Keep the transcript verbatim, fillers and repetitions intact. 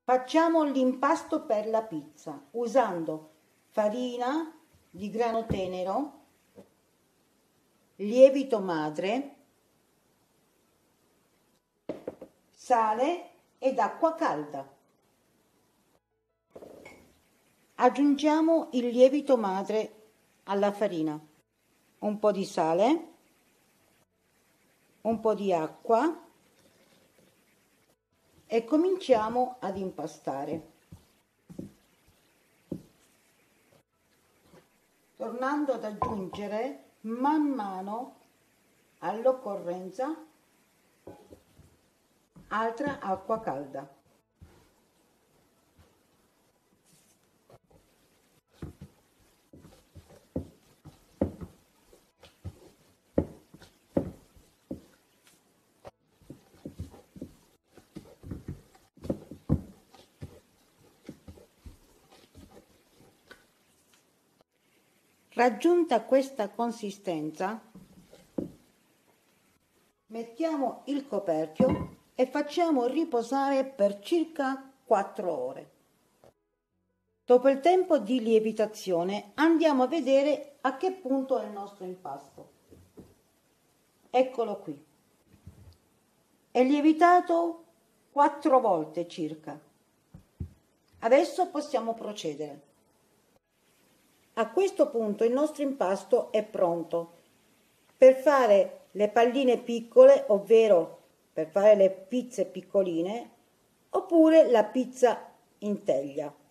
Facciamo l'impasto per la pizza usando farina di grano tenero, lievito madre, sale ed acqua calda. Aggiungiamo il lievito madre alla farina, un po' di sale, un po' di acqua e cominciamo ad impastare. Tornando ad aggiungere man mano all'occorrenza altra acqua calda. Raggiunta questa consistenza, mettiamo il coperchio e facciamo riposare per circa quattro ore. Dopo il tempo di lievitazione andiamo a vedere a che punto è il nostro impasto. Eccolo qui. È lievitato quattro volte circa. Adesso possiamo procedere. A questo punto il nostro impasto è pronto per fare le palline piccole, ovvero per fare le pizze piccoline, oppure la pizza in teglia.